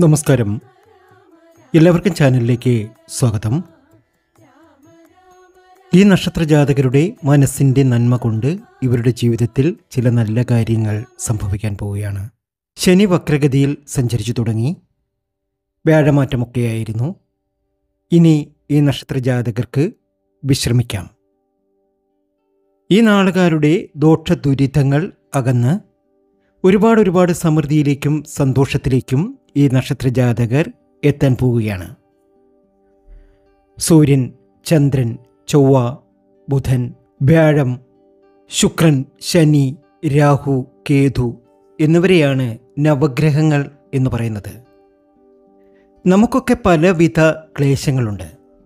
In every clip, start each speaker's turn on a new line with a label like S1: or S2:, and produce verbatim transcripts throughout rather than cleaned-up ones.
S1: നമസ്കാരം, എല്ലാവർക്കും ചാനലിലേക്ക് സ്വാഗതം. ഈ നക്ഷത്ര ജാതകരുടെ മനസ്സിൻ്റെ നന്മ കൊണ്ട് ഇവരുടെ ജീവിതത്തിൽ ചില നല്ല കാര്യങ്ങൾ സംഭവിക്കാൻ പോവുകയാണ്. ശനി വക്രഗതിയിൽ സഞ്ചരിച്ചു തുടങ്ങി, വ്യാഴമാറ്റമൊക്കെയായിരുന്നു. ഇനി ഈ നക്ഷത്ര ജാതകർക്ക് വിശ്രമിക്കാം. ഈ നാളുകാരുടെ ദോഷ ദുരിതങ്ങൾ അകന്ന് ഒരുപാട് ഒരുപാട് സമൃദ്ധിയിലേക്കും സന്തോഷത്തിലേക്കും ഈ നക്ഷത്ര ജാതകർ എത്താൻ പോവുകയാണ്. സൂര്യൻ, ചന്ദ്രൻ, ചൊവ്വ, ബുധൻ, വ്യാഴം, ശുക്രൻ, ശനി, രാഹു, കേതു എന്നിവരെയാണ് നവഗ്രഹങ്ങൾ എന്ന് പറയുന്നത്. നമുക്കൊക്കെ പലവിധ ക്ലേശങ്ങളുണ്ട്.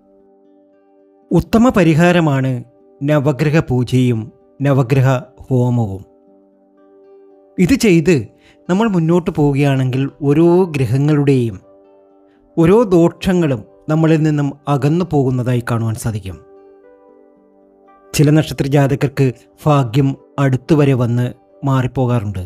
S1: ഉത്തമ പരിഹാരമാണ് നവഗ്രഹ പൂജയും നവഗ്രഹ ഹോമവും. ഇത് ചെയ്ത് നമ്മൾ മുന്നോട്ട് പോവുകയാണെങ്കിൽ ഓരോ ഗ്രഹങ്ങളുടെയും ഓരോ ദോഷങ്ങളും നമ്മളിൽ നിന്നും അകന്നു പോകുന്നതായി കാണുവാൻ സാധിക്കും. ചില നക്ഷത്ര ജാതകർക്ക് ഭാഗ്യം അടുത്തുവരെ വന്ന് മാറിപ്പോകാറുണ്ട്.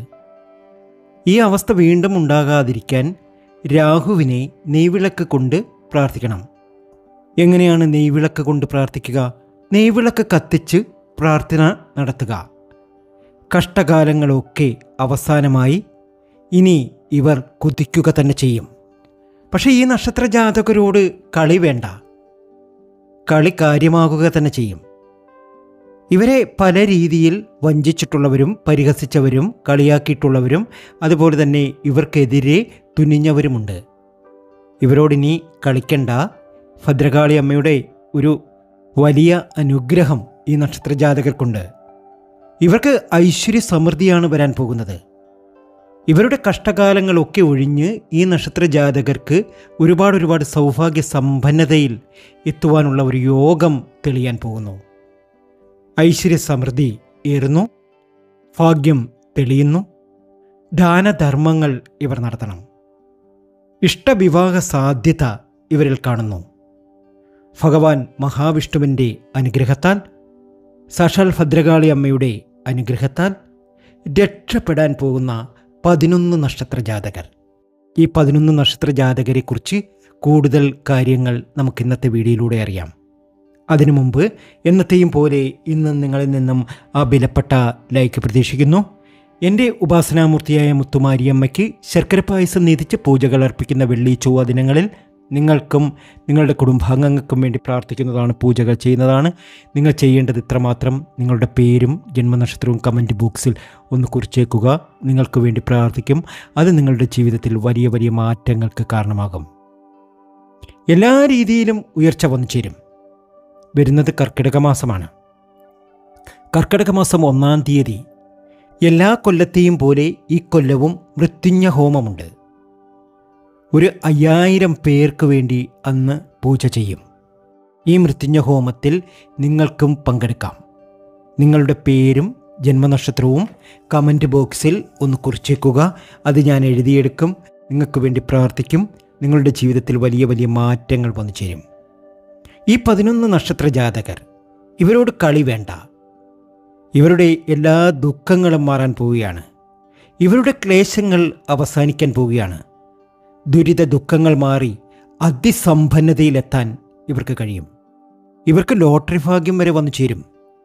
S1: ഈ അവസ്ഥ വീണ്ടും ഉണ്ടാകാതിരിക്കാൻ രാഹുവിനെ നെയ്വിളക്ക് കൊണ്ട് പ്രാർത്ഥിക്കണം. എങ്ങനെയാണ് നെയ്വിളക്ക് കൊണ്ട് പ്രാർത്ഥിക്കുക? നെയ്വിളക്ക് കത്തിച്ച് പ്രാർത്ഥന നടത്തുക. കഷ്ടകാലങ്ങളൊക്കെ അവസാനമായി ഇനി ഇവർ കുതിക്കുക തന്നെ ചെയ്യും. പക്ഷേ ഈ നക്ഷത്ര ജാതകരോട് കളി വേണ്ട, കളി കാര്യമാകുക തന്നെ ചെയ്യും. ഇവരെ പല രീതിയിൽ വഞ്ചിച്ചിട്ടുള്ളവരും പരിഹസിച്ചവരും കളിയാക്കിയിട്ടുള്ളവരും അതുപോലെ തന്നെ ഇവർക്കെതിരെ തുനിഞ്ഞവരുമുണ്ട്. ഇവരോടിനി കളിക്കണ്ട. ഭദ്രകാളി അമ്മയുടെ ഒരു വലിയ അനുഗ്രഹം ഈ നക്ഷത്ര ജാതകർക്കുണ്ട്. ഇവർക്ക് ഐശ്വര്യ സമൃദ്ധിയാണ് വരാൻ പോകുന്നത്. ഇവരുടെ കഷ്ടകാലങ്ങളൊക്കെ ഒഴിഞ്ഞ് ഈ നക്ഷത്ര ജാതകർക്ക് ഒരുപാട് ഒരുപാട് സൗഭാഗ്യ സമ്പന്നതയിൽ എത്തുവാനുള്ള ഒരു യോഗം തെളിയാൻ പോകുന്നു. ഐശ്വര്യ സമൃദ്ധി ഏറുന്നു, ഭാഗ്യം തെളിയുന്നു. ദാനധർമ്മങ്ങൾ ഇവർ നടത്തണം. ഇഷ്ടവിവാഹ സാധ്യത ഇവരിൽ കാണുന്നു. ഭഗവാൻ മഹാവിഷ്ണുവിൻ്റെ അനുഗ്രഹത്താൽ, സാക്ഷാൽ ഭദ്രകാളി അമ്മയുടെ അനുഗ്രഹത്താൽ രക്ഷപ്പെടാൻ പോകുന്ന പതിനൊന്ന് നക്ഷത്ര ജാതകർ. ഈ പതിനൊന്ന് നക്ഷത്ര ജാതകരെക്കുറിച്ച് കൂടുതൽ കാര്യങ്ങൾ നമുക്ക് ഇന്നത്തെ വീഡിയോയിലൂടെ അറിയാം. അതിനു മുമ്പ് എന്നത്തെയും പോലെ ഇന്ന് നിങ്ങളിൽ നിന്നും ആ വിലപ്പെട്ട ലൈക്ക് പ്രതീക്ഷിക്കുന്നു. എൻ്റെ ഉപാസനാമൂർത്തിയായ മുത്തുമാരിയമ്മയ്ക്ക് ശർക്കര പായസം നീതിച്ച് പൂജകൾ അർപ്പിക്കുന്ന വെള്ളി ചൊവ്വ ദിനങ്ങളിൽ നിങ്ങൾക്കും നിങ്ങളുടെ കുടുംബാംഗങ്ങൾക്കും വേണ്ടി പ്രാർത്ഥിക്കുന്നതാണ്, പൂജകൾ ചെയ്യുന്നതാണ്. നിങ്ങൾ ചെയ്യേണ്ടത് ഇത്രമാത്രം: നിങ്ങളുടെ പേരും ജന്മനക്ഷത്രവും കമൻറ്റ് ബോക്സിൽ ഒന്ന് കുറിച്ചേക്കുക. നിങ്ങൾക്ക് വേണ്ടി പ്രാർത്ഥിക്കും. അത് നിങ്ങളുടെ ജീവിതത്തിൽ വലിയ വലിയ മാറ്റങ്ങൾക്ക് കാരണമാകും. എല്ലാ രീതിയിലും ഉയർച്ച വന്നു ചേരും. വരുന്നത് കർക്കിടക മാസമാണ്. കർക്കിടക മാസം ഒന്നാം തീയതി എല്ലാ കൊല്ലത്തെയും പോലെ ഈ കൊല്ലവും മൃത്യുഞ്ജയ ഹോമമുണ്ട്. ഒരു അയ്യായിരം പേർക്ക് വേണ്ടി അന്ന് പൂജ ചെയ്യും. ഈ മൃത്യുഞ്ജയ ഹോമത്തിൽ നിങ്ങൾക്കും പങ്കെടുക്കാം. നിങ്ങളുടെ പേരും ജന്മനക്ഷത്രവും കമൻറ്റ് ബോക്സിൽ ഒന്ന് കുറിച്ചേക്കുക. അത് ഞാൻ എഴുതിയെടുക്കും. നിങ്ങൾക്ക് വേണ്ടി പ്രാർത്ഥിക്കും. നിങ്ങളുടെ ജീവിതത്തിൽ വലിയ വലിയ മാറ്റങ്ങൾ വന്നു ചേരും. ഈ പതിനൊന്ന് നക്ഷത്ര ജാതകർ, ഇവരോട് കളി വേണ്ട. ഇവരുടെ എല്ലാ ദുഃഖങ്ങളും മാറാൻ പോവുകയാണ്. ഇവരുടെ ക്ലേശങ്ങൾ അവസാനിക്കാൻ പോവുകയാണ്. ദുരിത ദുഃഖങ്ങൾ മാറി അതിസമ്പന്നതയിലെത്താൻ ഇവർക്ക് കഴിയും. ഇവർക്ക് ലോട്ടറി ഭാഗ്യം വരെ വന്നു ചേരും.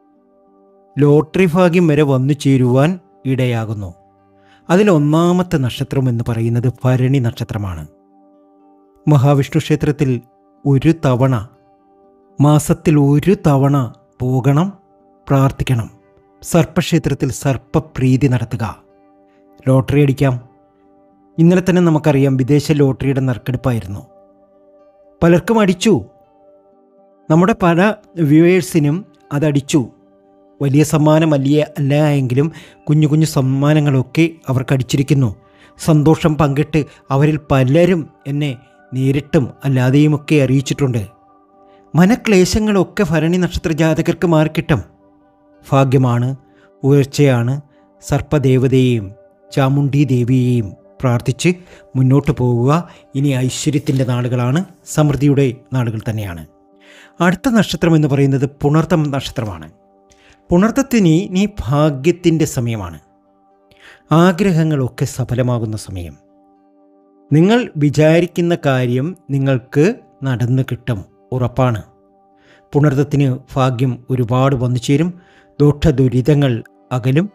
S1: ലോട്ടറി ഭാഗ്യം വരെ വന്നു ചേരുവാൻ ഇടയാകുന്നു. അതിലൊന്നാമത്തെ നക്ഷത്രം എന്ന് പറയുന്നത് ഭരണി നക്ഷത്രമാണ്. മഹാവിഷ്ണു ക്ഷേത്രത്തിൽ ഒരു തവണ, മാസത്തിൽ ഒരു തവണ പോകണം, പ്രാർത്ഥിക്കണം. സർപ്പക്ഷേത്രത്തിൽ സർപ്പപ്രീതി നടത്തുക. ലോട്ടറി അടിക്കാം. ഇന്നലെ തന്നെ നമുക്കറിയാം, വിദേശ ലോട്ടറിയുടെ നറുക്കെടുപ്പായിരുന്നു. പലർക്കും അടിച്ചു. നമ്മുടെ പല വ്യൂവേഴ്സിനും അതടിച്ചു. വലിയ സമ്മാനം വലിയ അല്ല എങ്കിലും കുഞ്ഞു കുഞ്ഞു സമ്മാനങ്ങളൊക്കെ അവർക്ക് അടിച്ചിരിക്കുന്നു. സന്തോഷം പങ്കിട്ട് അവരിൽ പലരും എന്നെ നേരിട്ടും അല്ലാതെയുമൊക്കെ അറിയിച്ചിട്ടുണ്ട്. മനക്ലേശങ്ങളൊക്കെ ഭരണി നക്ഷത്ര ജാതകർക്ക് മാറിക്കിട്ടും. ഭാഗ്യമാണ്, ഉയർച്ചയാണ്. സർപ്പദേവതയെയും ചാമുണ്ഡി ദേവിയെയും പ്രാർത്ഥിച്ച് മുന്നോട്ട് പോവുക. ഇനി ഐശ്വര്യത്തിൻ്റെ നാളുകളാണ്, സമൃദ്ധിയുടെ നാളുകൾ തന്നെയാണ്. അടുത്ത നക്ഷത്രം എന്ന് പറയുന്നത് പുണർതം നക്ഷത്രമാണ്. പുണർതത്തിന് നീ ഭാഗ്യത്തിൻ്റെ സമയമാണ്. ആഗ്രഹങ്ങളൊക്കെ സഫലമാകുന്ന സമയം. നിങ്ങൾ വിചാരിക്കുന്ന കാര്യം നിങ്ങൾക്ക് നടന്നു കിട്ടും, ഉറപ്പാണ്. പുണർദത്തിന് ഭാഗ്യം ഒരുപാട് വന്നു ചേരും. ദോഷ ദുരിതങ്ങൾ അകലും.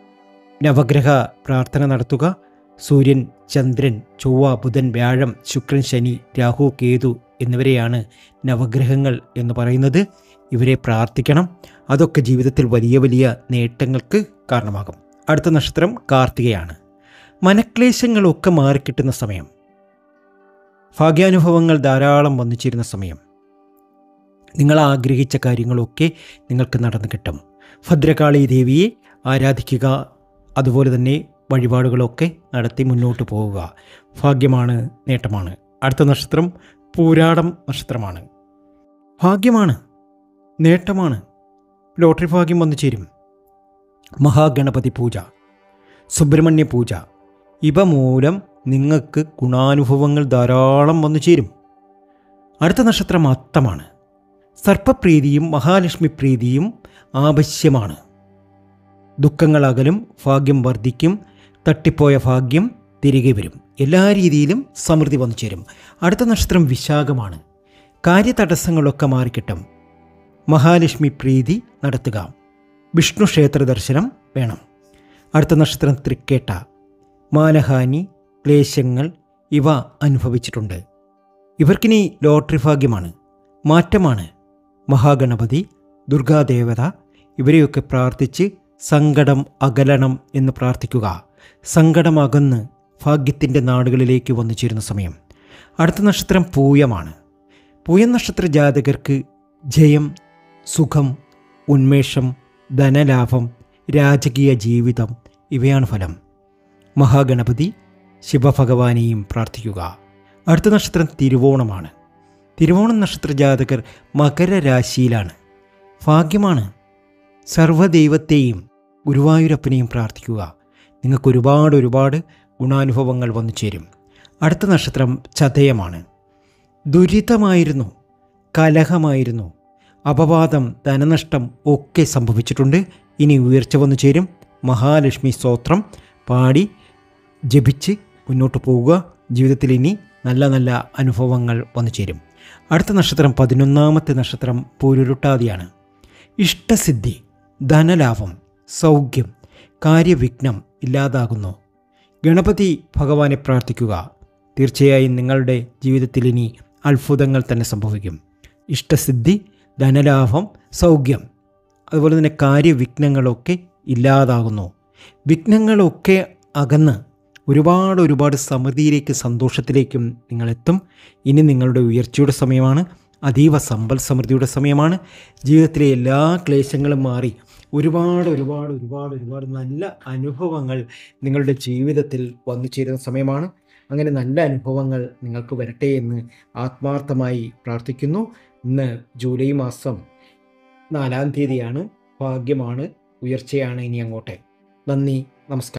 S1: നവഗ്രഹ പ്രാർത്ഥന നടത്തുക. സൂര്യൻ, ചന്ദ്രൻ, ചൊവ്വ, ബുധൻ, വ്യാഴം, ശുക്രൻ, ശനി, രാഹു, കേതു എന്നിവരെയാണ് നവഗ്രഹങ്ങൾ എന്ന് പറയുന്നത്. ഇവരെ പ്രാർത്ഥിക്കണം. അതൊക്കെ ജീവിതത്തിൽ വലിയ വലിയ നേട്ടങ്ങൾക്ക് കാരണമാകും. അടുത്ത നക്ഷത്രം കാർത്തികയാണ്. മനക്ലേശങ്ങളൊക്കെ മാറിക്കിട്ടുന്ന സമയം, ഭാഗ്യാനുഭവങ്ങൾ ധാരാളം വന്നു ചേരുന്ന സമയം, നിങ്ങൾ ആഗ്രഹിച്ച കാര്യങ്ങളൊക്കെ നിങ്ങൾക്ക് നടന്നു കിട്ടും. ഭദ്രകാളി ദേവിയെ ആരാധിക്കുക. അതുപോലെ തന്നെ വഴിപാടുകളൊക്കെ നടത്തി മുന്നോട്ട് പോവുക. ഭാഗ്യമാണ്, നേട്ടമാണ്. അടുത്ത നക്ഷത്രം പൂരാടം നക്ഷത്രമാണ്. ഭാഗ്യമാണ്, നേട്ടമാണ്. ലോട്ടറി ഭാഗ്യം വന്നു ചേരും. മഹാഗണപതി പൂജ, സുബ്രഹ്മണ്യ പൂജ, ഇവ മൂലം നിങ്ങൾക്ക് ഗുണാനുഭവങ്ങൾ ധാരാളം വന്നു ചേരും. അടുത്ത നക്ഷത്രം അത്തമാണ്. സർപ്പപ്രീതിയും മഹാലക്ഷ്മി പ്രീതിയും ആവശ്യമാണ്. ദുഃഖങ്ങൾ അകലും, ഭാഗ്യം വർദ്ധിക്കും. തട്ടിപ്പോയ ഭാഗ്യം തിരികെ വരും. എല്ലാ രീതിയിലും സമൃദ്ധി വന്നു ചേരും. അടുത്ത നക്ഷത്രം വിശാഖമാണ്. കാര്യതടസ്സങ്ങളൊക്കെ മാറിക്കിട്ടും. മഹാലക്ഷ്മി പ്രീതി നടത്തുക. വിഷ്ണു ക്ഷേത്ര ദർശനം വേണം. അടുത്ത നക്ഷത്രം തൃക്കേട്ട. മാനഹാനി, ക്ലേശങ്ങൾ ഇവ അനുഭവിച്ചിട്ടുണ്ട്. ഇവർക്കിനി ലോട്ടറി ഭാഗ്യമാണ്, മാറ്റമാണ്. മഹാഗണപതി, ദുർഗാദേവത ഇവരെയൊക്കെ പ്രാർത്ഥിച്ച് സങ്കടം അകലണം എന്ന് പ്രാർത്ഥിക്കുക. സങ്കടം അകന്ന് ഭാഗ്യത്തിൻ്റെ നാടുകളിലേക്ക് വന്നു ചേരുന്ന സമയം. അടുത്ത നക്ഷത്രം പൂയമാണ്. പൂയം നക്ഷത്ര ജാതകർക്ക് ജയം, സുഖം, ഉന്മേഷം, ധനലാഭം, രാജകീയ ജീവിതം ഇവയാണ് ഫലം. മഹാഗണപതി, ശിവഭഗവാനെയും പ്രാർത്ഥിക്കുക. അടുത്ത നക്ഷത്രം തിരുവോണമാണ്. തിരുവോണം നക്ഷത്ര ജാതകർ മകരരാശിയിലാണ്. ഭാഗ്യമാണ്. സർവ്വദൈവത്തെയും ഗുരുവായൂരപ്പനെയും പ്രാർത്ഥിക്കുക. നിങ്ങൾക്ക് ഒരുപാട് ഒരുപാട് ഗുണാനുഭവങ്ങൾ വന്നു ചേരും. അടുത്ത നക്ഷത്രം ചതയമാണ്. ദുരിതമായിരുന്നു, കലഹമായിരുന്നു, അപവാദം, ധനനഷ്ടം ഒക്കെ സംഭവിച്ചിട്ടുണ്ട്. ഇനി ഉയർച്ച വന്നു ചേരും. മഹാലക്ഷ്മി സ്തോത്രം പാടി ജപിച്ച് മുന്നോട്ട് പോവുക. ജീവിതത്തിൽ ഇനി നല്ല നല്ല അനുഭവങ്ങൾ വന്നു ചേരും. അടുത്ത നക്ഷത്രം പതിനൊന്നാമത്തെ നക്ഷത്രം പൂരുരുട്ടാതിയാണ്. ഇഷ്ടസിദ്ധി, ധനലാഭം, സൗഖ്യം, കാര്യവിഘ്നം ഇല്ലാതാകുന്നു. ഗണപതി ഭഗവാനെ പ്രാർത്ഥിക്കുക. തീർച്ചയായും നിങ്ങളുടെ ജീവിതത്തിൽ ഇനി അത്ഭുതങ്ങൾ തന്നെ സംഭവിക്കും. ഇഷ്ടസിദ്ധി, ധനലാഭം, സൗഖ്യം, അതുപോലെ തന്നെ കാര്യവിഘ്നങ്ങളൊക്കെ ഇല്ലാതാകുന്നു. വിഘ്നങ്ങളൊക്കെ അകന്ന് ഒരുപാട് ഒരുപാട് സമൃദ്ധിയിലേക്കും സന്തോഷത്തിലേക്കും നിങ്ങളെത്തും. ഇനി നിങ്ങളുടെ ഉയർച്ചയുടെ സമയമാണ്. അതീവ സമ്പൽ സമൃദ്ധിയുടെ സമയമാണ്. ജീവിതത്തിലെ എല്ലാ ക്ലേശങ്ങളും മാറി ഒരുപാട് ഒരുപാട് ഒരുപാട് ഒരുപാട് നല്ല അനുഭവങ്ങൾ നിങ്ങളുടെ ജീവിതത്തിൽ വന്നു ചേരുന്ന സമയമാണ്. അങ്ങനെ നല്ല അനുഭവങ്ങൾ നിങ്ങൾക്ക് വരട്ടെ എന്ന് ആത്മാർത്ഥമായി പ്രാർത്ഥിക്കുന്നു. ഇന്ന് ജൂലൈ മാസം നാലാം തീയതിയാണ്. ഭാഗ്യമാണ്, ഉയർച്ചയാണ് ഇനി അങ്ങോട്ട്. നന്ദി, നമസ്കാരം.